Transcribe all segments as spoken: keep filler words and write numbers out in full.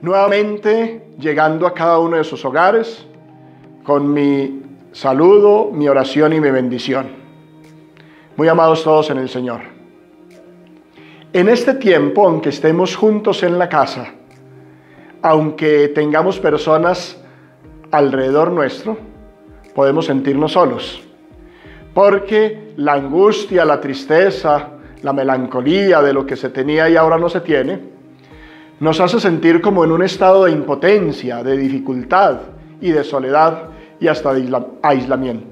nuevamente llegando a cada uno de sus hogares con mi saludo, mi oración y mi bendición. Muy amados todos en el Señor. En este tiempo, aunque estemos juntos en la casa, aunque tengamos personas alrededor nuestro, podemos sentirnos solos, porque la angustia, la tristeza, la melancolía de lo que se tenía y ahora no se tiene, nos hace sentir como en un estado de impotencia, de dificultad y de soledad y hasta de aislamiento.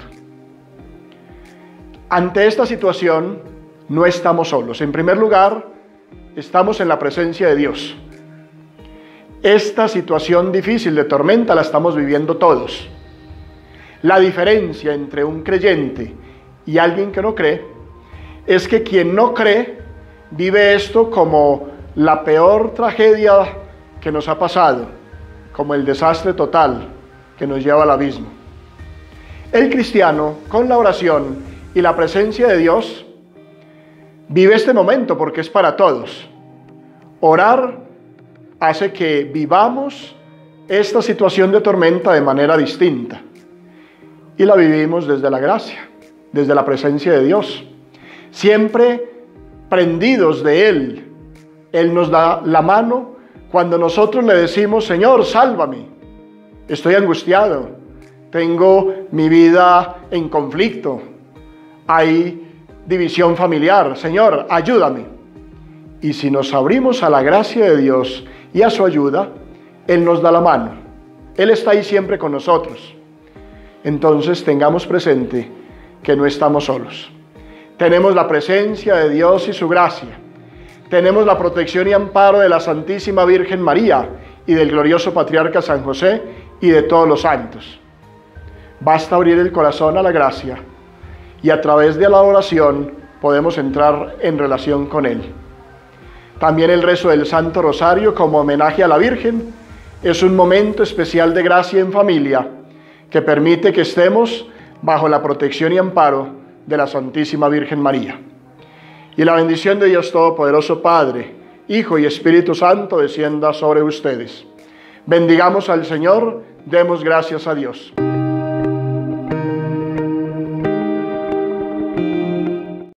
Ante esta situación no estamos solos. En primer lugar, estamos en la presencia de Dios. Esta situación difícil de tormenta la estamos viviendo todos. La diferencia entre un creyente y alguien que no cree es que quien no cree vive esto como la peor tragedia que nos ha pasado, como el desastre total que nos lleva al abismo. El cristiano, con la oración y la presencia de Dios, vive este momento porque es para todos. Orar hace que vivamos esta situación de tormenta de manera distinta. Y la vivimos desde la gracia, desde la presencia de Dios. Siempre prendidos de Él. Él nos da la mano cuando nosotros le decimos: Señor, sálvame. Estoy angustiado. Tengo mi vida en conflicto. Hay división familiar. Señor, ayúdame. Y si nos abrimos a la gracia de Dios y a su ayuda, Él nos da la mano. Él está ahí siempre con nosotros. Entonces tengamos presente que no estamos solos. Tenemos la presencia de Dios y su gracia. Tenemos la protección y amparo de la Santísima Virgen María y del glorioso Patriarca San José y de todos los santos. Basta abrir el corazón a la gracia y a través de la oración podemos entrar en relación con Él. También el rezo del Santo Rosario como homenaje a la Virgen es un momento especial de gracia en familia que permite que estemos bajo la protección y amparo de la Santísima Virgen María. Y la bendición de Dios Todopoderoso, Padre, Hijo y Espíritu Santo, descienda sobre ustedes. Bendigamos al Señor, demos gracias a Dios.